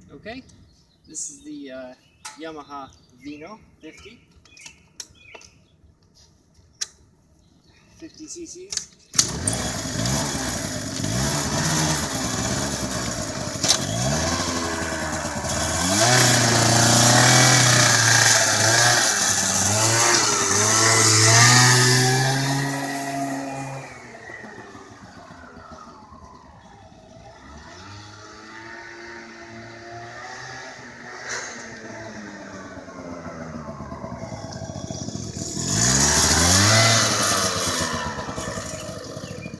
Okay, this is the Yamaha Vino 50 cc's.